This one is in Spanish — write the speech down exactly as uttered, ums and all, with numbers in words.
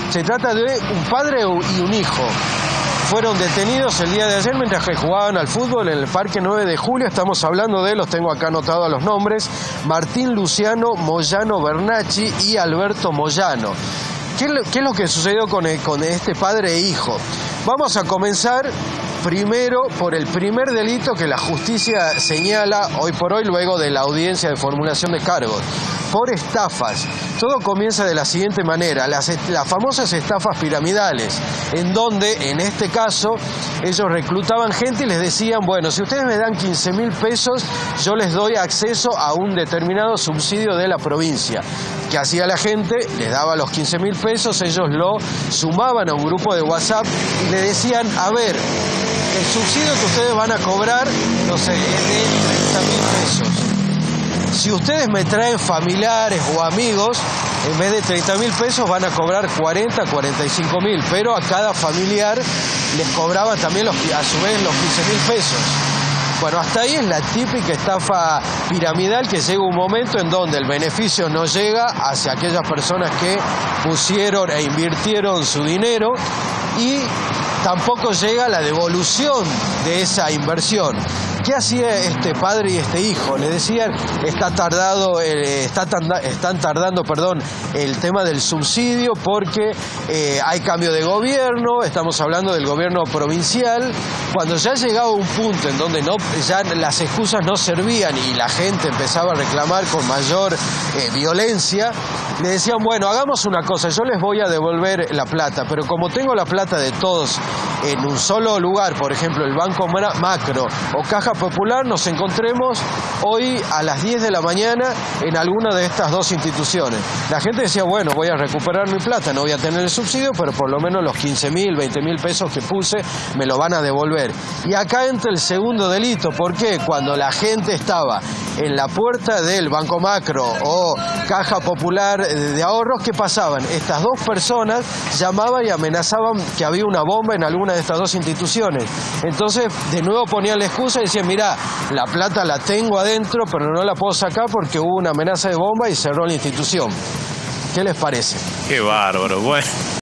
Se trata de un padre y un hijo. Fueron detenidos el día de ayer mientras que jugaban al fútbol en el Parque nueve de julio. Estamos hablando de, los tengo acá anotados los nombres, Martín Luciano Moyano Bernacchi y Alberto Moyano. ¿Qué, qué es lo que sucedió con, el, con este padre e hijo? Vamos a comenzar primero por el primer delito que la justicia señala hoy por hoy luego de la audiencia de formulación de cargos, por estafas. Todo comienza de la siguiente manera, las, las famosas estafas piramidales, en donde, en este caso, ellos reclutaban gente y les decían, bueno, si ustedes me dan quince mil pesos, yo les doy acceso a un determinado subsidio de la provincia. ¿Qué hacía la gente? Les daba los quince mil pesos, ellos lo sumaban a un grupo de WhatsApp y le decían, a ver, el subsidio que ustedes van a cobrar, no sé, es de treinta mil pesos. Si ustedes me traen familiares o amigos, en vez de treinta mil pesos van a cobrar cuarenta, cuarenta y cinco mil, pero a cada familiar les cobraban también los, a su vez los quince mil pesos. Bueno, hasta ahí es la típica estafa piramidal que llega un momento en donde el beneficio no llega hacia aquellas personas que pusieron e invirtieron su dinero y tampoco llega la devolución de esa inversión. ¿Qué hacía este padre y este hijo? Le decían, está tardado, eh, está tarda, están tardando perdón, el tema del subsidio porque eh, hay cambio de gobierno, estamos hablando del gobierno provincial. Cuando ya llegaba un punto en donde no, ya las excusas no servían y la gente empezaba a reclamar con mayor eh, violencia, le decían, bueno, hagamos una cosa, yo les voy a devolver la plata, pero como tengo la plata de todos en un solo lugar, por ejemplo, el Banco Macro o Caja Popular, nos encontremos hoy a las diez de la mañana en alguna de estas dos instituciones. La gente decía, bueno, voy a recuperar mi plata, no voy a tener el subsidio, pero por lo menos los quince mil, veinte mil pesos que puse me lo van a devolver. Y acá entra el segundo delito, porque cuando la gente estaba en la puerta del Banco Macro o Caja Popular de Ahorros, ¿qué pasaban? Estas dos personas llamaban y amenazaban que había una bomba en alguna de estas dos instituciones. Entonces, de nuevo ponían la excusa y decían, mirá, la plata la tengo adentro, pero no la puedo sacar porque hubo una amenaza de bomba y cerró la institución. ¿Qué les parece? Qué bárbaro, bueno.